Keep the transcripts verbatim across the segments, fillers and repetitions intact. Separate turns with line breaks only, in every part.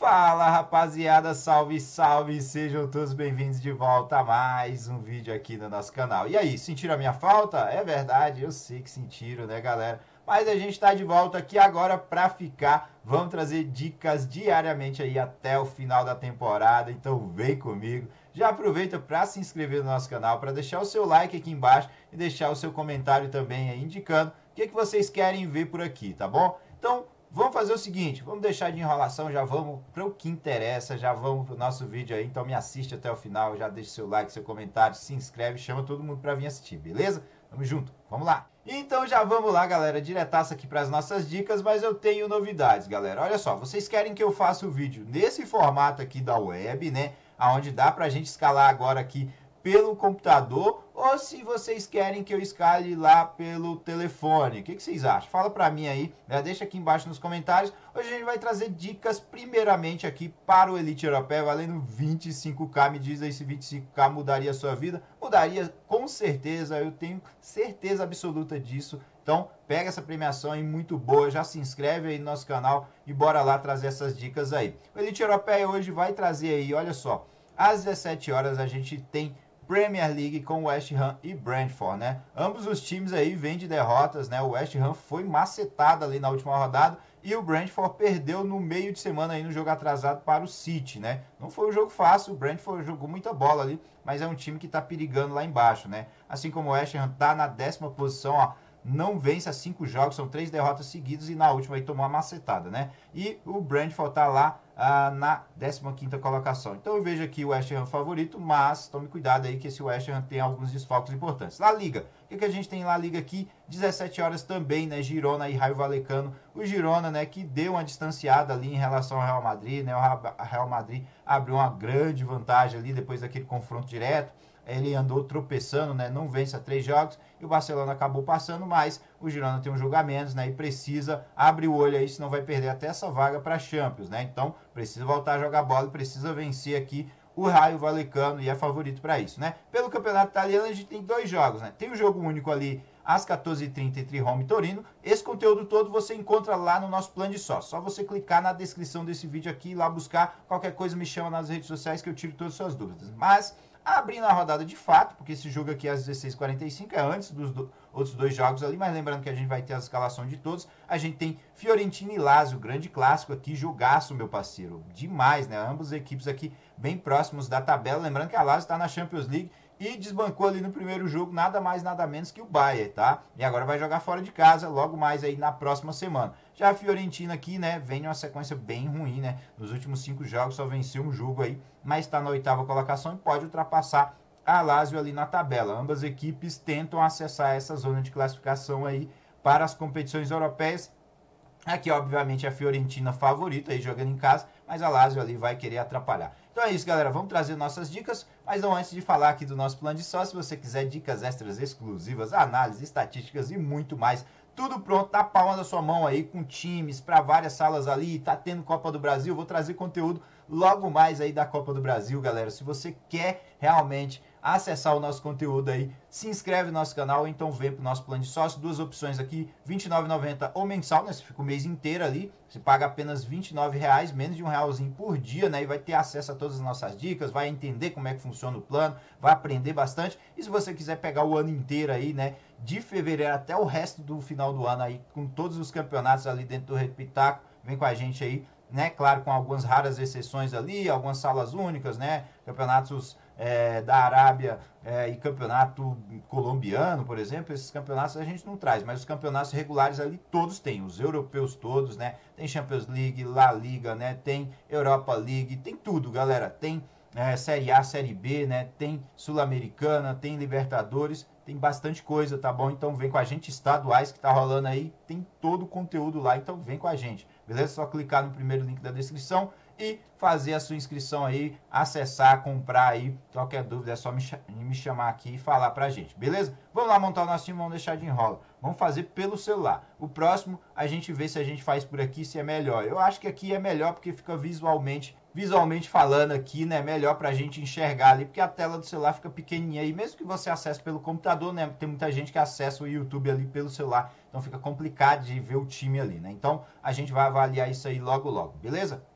Fala rapaziada, salve, salve, sejam todos bem-vindos de volta a mais um vídeo aqui no nosso canal. E aí, sentiram a minha falta? É verdade, eu sei que sentiram, né galera? Mas a gente tá de volta aqui agora pra ficar, vamos trazer dicas diariamente aí até o final da temporada, então vem comigo. Já aproveita para se inscrever no nosso canal, para deixar o seu like aqui embaixo e deixar o seu comentário também aí indicando o que, que vocês querem ver por aqui, tá bom? Então, vamos fazer o seguinte, vamos deixar de enrolação, já vamos para o que interessa, já vamos para o nosso vídeo aí, então me assiste até o final, já deixa seu like, seu comentário, se inscreve, chama todo mundo para vir assistir, beleza? Tamo junto, vamos lá! Então já vamos lá, galera, diretaço aqui para as nossas dicas, mas eu tenho novidades, galera. Olha só, vocês querem que eu faça o vídeo nesse formato aqui da web, né? Onde dá pra gente escalar agora aqui pelo computador, ou se vocês querem que eu escale lá pelo telefone. O que, que vocês acham? Fala pra mim aí, né? Deixa aqui embaixo nos comentários. Hoje a gente vai trazer dicas primeiramente aqui para o Elite Europeia, valendo vinte e cinco K. Me diz aí se vinte e cinco K mudaria a sua vida. Mudaria com certeza, eu tenho certeza absoluta disso. Então, pega essa premiação aí muito boa, já se inscreve aí no nosso canal e bora lá trazer essas dicas aí. O Elite Europeia hoje vai trazer aí, olha só, às dezessete horas a gente tem Premier League com West Ham e Brentford, né? Ambos os times aí vêm de derrotas, né? O West Ham foi macetado ali na última rodada e o Brentford perdeu no meio de semana aí no jogo atrasado para o City, né? Não foi um jogo fácil, o Brentford jogou muita bola ali, mas é um time que tá perigando lá embaixo, né? Assim como o West Ham tá na décima posição, ó, não vence há cinco jogos, são três derrotas seguidas e na última aí tomou uma macetada, né? E o Brentford tá lá ah, na décima quinta colocação. Então eu vejo aqui o West Ham favorito, mas tome cuidado aí que esse West Ham tem alguns desfalques importantes. La Liga, o que, que a gente tem La Liga aqui? dezessete horas também, né? Girona e Raio Vallecano. O Girona, né, que deu uma distanciada ali em relação ao Real Madrid, né? O Real Madrid abriu uma grande vantagem ali depois daquele confronto direto. Ele andou tropeçando, né? Não vence a três jogos e o Barcelona acabou passando, mas o Girona tem um jogo a menos, né? E precisa abrir o olho aí, senão vai perder até essa vaga para a Champions, né? Então precisa voltar a jogar bola e precisa vencer aqui o Raio Vallecano e é favorito para isso, né? Pelo campeonato italiano a gente tem dois jogos, né? Tem o jogo único ali às quatorze e trinta entre Roma e Torino. Esse conteúdo todo você encontra lá no nosso plano de sócio. Só você clicar na descrição desse vídeo aqui e lá buscar. Qualquer coisa me chama nas redes sociais que eu tiro todas as suas dúvidas. Mas abrindo a rodada de fato, porque esse jogo aqui às dezesseis e quarenta e cinco é antes dos do, outros dois jogos ali, mas lembrando que a gente vai ter a escalação de todos. A gente tem Fiorentina e Lazio, grande clássico aqui, jogaço, meu parceiro. Demais, né? Ambas as equipes aqui bem próximos da tabela. Lembrando que a Lazio está na Champions League e desbancou ali no primeiro jogo nada mais, nada menos que o Bayern, tá? E agora vai jogar fora de casa, logo mais aí na próxima semana. Já a Fiorentina aqui, né, vem uma sequência bem ruim, né? Nos últimos cinco jogos só venceu um jogo aí, mas está na oitava colocação e pode ultrapassar a Lazio ali na tabela. Ambas equipes tentam acessar essa zona de classificação aí para as competições europeias. Aqui, obviamente, a Fiorentina favorita aí jogando em casa, mas a Lazio ali vai querer atrapalhar. Então é isso, galera. Vamos trazer nossas dicas, mas não antes de falar aqui do nosso plano de sócio, se você quiser dicas extras exclusivas, análises, estatísticas e muito mais, tudo pronto, na palma da sua mão aí, com times para várias salas ali, tá tendo Copa do Brasil, vou trazer conteúdo logo mais aí da Copa do Brasil, galera. Se você quer realmente acessar o nosso conteúdo aí, se inscreve no nosso canal, então vem pro nosso plano de sócio, duas opções aqui, vinte e nove reais e noventa centavos ou mensal, né? Você fica o mês inteiro ali, você paga apenas vinte e nove reais, menos de um realzinho por dia, né? E vai ter acesso a todas as nossas dicas, vai entender como é que funciona o plano, vai aprender bastante. E se você quiser pegar o ano inteiro aí, né? De fevereiro até o resto do final do ano aí, com todos os campeonatos ali dentro do Rede Pitaco, vem com a gente aí, né? Claro, com algumas raras exceções ali, algumas salas únicas, né? Campeonatos é, da Arábia é, e campeonato colombiano, por exemplo, esses campeonatos a gente não traz, mas os campeonatos regulares ali todos têm, os europeus todos, né? Tem Champions League, La Liga, né? Tem Europa League, tem tudo, galera. Tem é, Série A, Série B, né? Tem Sul-Americana, tem Libertadores, tem bastante coisa, tá bom? Então vem com a gente, estaduais que tá rolando aí, tem todo o conteúdo lá, então vem com a gente, beleza? Só clicar no primeiro link da descrição e fazer a sua inscrição aí, acessar, comprar aí. Qualquer dúvida é só me, me chamar aqui e falar pra gente, beleza? Vamos lá montar o nosso time, vamos deixar de enrola. Vamos fazer pelo celular. O próximo a gente vê se a gente faz por aqui, se é melhor. Eu acho que aqui é melhor porque fica visualmente, visualmente falando aqui, né? Melhor pra gente enxergar ali, porque a tela do celular fica pequenininha aí. Mesmo que você acesse pelo computador, né? Tem muita gente que acessa o YouTube ali pelo celular. Então fica complicado de ver o time ali, né? Então a gente vai avaliar isso aí logo logo, beleza? Vamos lá, vem comigo.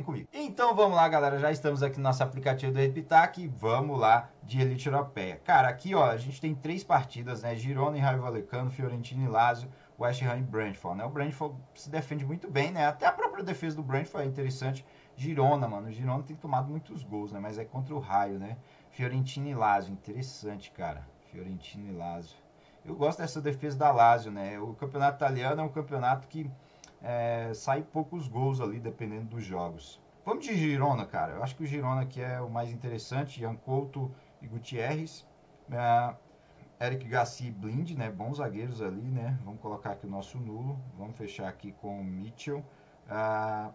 comigo. Então vamos lá, galera, já estamos aqui no nosso aplicativo do Repitac e vamos lá de elite europeia. Cara, aqui ó, a gente tem três partidas, né? Girona e Raio Vallecano, Fiorentina e Lazio, West Ham e Brentford, né? O Brentford se defende muito bem, né? Até a própria defesa do Brentford é interessante. Girona, mano, o Girona tem tomado muitos gols, né? Mas é contra o Raio, né? Fiorentina e Lazio, interessante, cara. Fiorentina e Lazio. Eu gosto dessa defesa da Lazio, né? O campeonato italiano é um campeonato que é, sai poucos gols ali, dependendo dos jogos. Vamos de Girona, cara. Eu acho que o Girona aqui é o mais interessante. Ian Couto e Gutierrez. É, Eric Garcia e Blind, né? Bons zagueiros ali, né? Vamos colocar aqui o nosso nulo. Vamos fechar aqui com o Mitchell. Ah,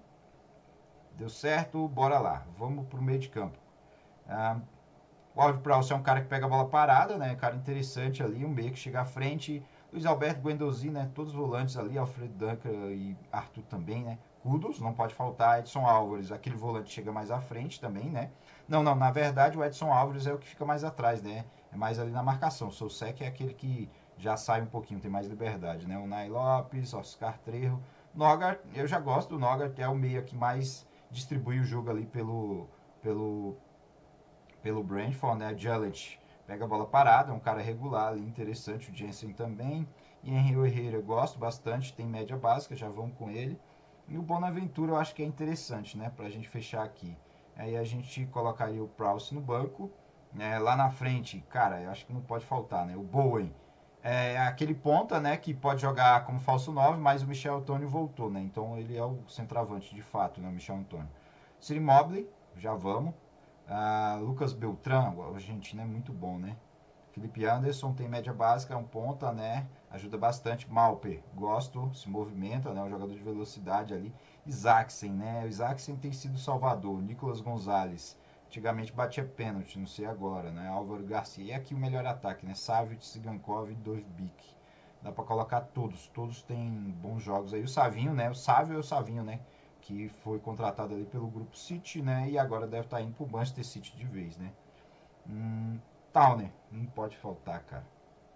deu certo, bora lá. Vamos pro meio de campo. Ah, o Ward-Prowse é um cara que pega a bola parada, né? Cara interessante ali, um meio que chega à frente. Luiz Alberto, Guendouzi, né? Todos os volantes ali, Alfredo Duncan e Arthur também, né? Kudos, não pode faltar. Edson Álvares, aquele volante chega mais à frente também, né? Não, não, na verdade o Edson Álvares é o que fica mais atrás, né? É mais ali na marcação. O Soucek é aquele que já sai um pouquinho, tem mais liberdade, né? O Nai Lopes, Oscar Trejo. Nogar, eu já gosto do Nogar, que é o meia que mais distribui o jogo ali pelo... pelo pelo Brentford, né? Jelic pega a bola parada, é um cara regular ali, interessante. O Jensen também. E Henry Herrera, eu gosto bastante, tem média básica, já vamos com ele. E o Bonaventura eu acho que é interessante, né? Pra gente fechar aqui. Aí a gente colocaria o Prowse no banco. Né? Lá na frente, cara, eu acho que não pode faltar, né? O Bowen é aquele ponta, né? Que pode jogar como falso nove, mas o Michel Antônio voltou, né? Então ele é o centroavante de fato, né? O Michel Antônio. Ciro Immobile, já vamos. Uh, Lucas Beltrán, o argentino é muito bom, né? Felipe Anderson tem média básica, é um ponta, né? Ajuda bastante. Malper, gosto, se movimenta, né? Um jogador de velocidade ali. Isaacsen, né? O Isaacsen tem sido salvador. Nicolas Gonzalez, antigamente batia pênalti, não sei agora, né? Álvaro Garcia. E aqui o melhor ataque, né? Savic, Sigankov e Dovbyk. Dá pra colocar todos, todos têm bons jogos aí. O Savinho, né? O Sávio é o Savinho, né? Que foi contratado ali pelo Grupo City, né? E agora deve estar indo pro Manchester City de vez, né? Hum, Towner, não pode faltar, cara.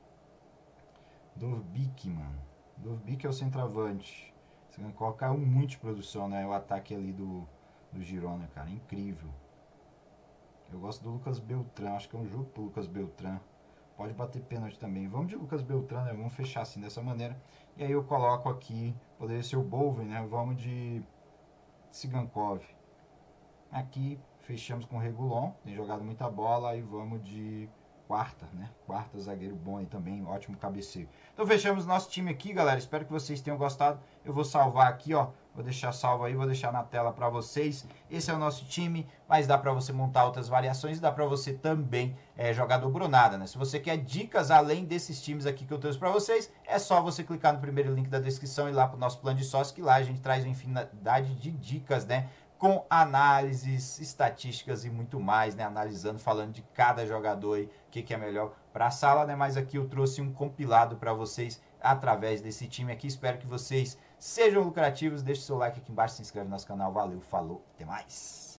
Dovbyk, mano. Dovbyk é o centroavante. Você caiu muito de produção, né? O ataque ali do, do Girona, cara. Incrível. Eu gosto do Lucas Beltrán. Acho que é um jogo pro Lucas Beltrán. Pode bater pênalti também. Vamos de Lucas Beltrán, né? Vamos fechar assim dessa maneira. E aí eu coloco aqui, poderia ser o Bowen, né? Vamos de Sigankov. Aqui fechamos com o Regulon, tem jogado muita bola, e vamos de quarta, né? Quarta, zagueiro bom aí também, ótimo cabeceio. Então fechamos nosso time aqui, galera. Espero que vocês tenham gostado. Eu vou salvar aqui, ó. Vou deixar salvo aí, vou deixar na tela para vocês. Esse é o nosso time, mas dá para você montar outras variações e dá para você também é, jogar dobronada, né? Se você quer dicas além desses times aqui que eu trouxe para vocês, é só você clicar no primeiro link da descrição e ir lá para o nosso plano de sócio, que lá a gente traz uma infinidade de dicas, né? Com análises, estatísticas e muito mais, né? Analisando, falando de cada jogador aí, o que, que é melhor para a sala, né? Mas aqui eu trouxe um compilado para vocês através desse time aqui. Espero que vocês sejam lucrativos. Deixe seu like aqui embaixo, se inscreve no nosso canal. Valeu, falou, até mais!